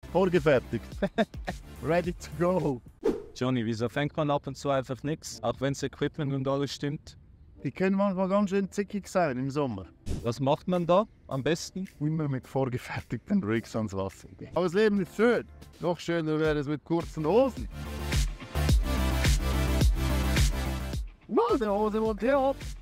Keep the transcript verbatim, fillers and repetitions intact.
Vorgefertigt. Ready to go. Johnny, wieso fängt man ab und zu einfach nichts, auch wenn das Equipment und alles stimmt? Die können manchmal ganz schön zickig sein im Sommer. Was macht man da am besten? Immer mit vorgefertigten Rigs ans Wasser gehen. Aber das Leben ist schön. Noch schöner wäre es mit kurzen Hosen. Mal die Hose und her ab.